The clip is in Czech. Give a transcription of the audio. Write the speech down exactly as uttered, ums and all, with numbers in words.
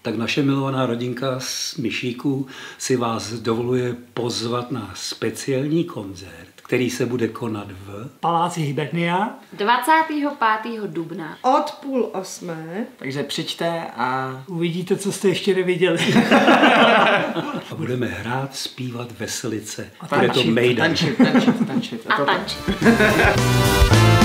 tak naše milovaná rodinka z Myšíků si vás dovoluje pozvat na speciální koncert, který se bude konat v Paláci Hibernia dvacátého pátého dubna od půl osmé. Takže přijďte a uvidíte, co jste ještě neviděli. a budeme hrát, zpívat, veselit se. a Bude to tančit, mejdan. tančit, tančit, tančit. a tančit.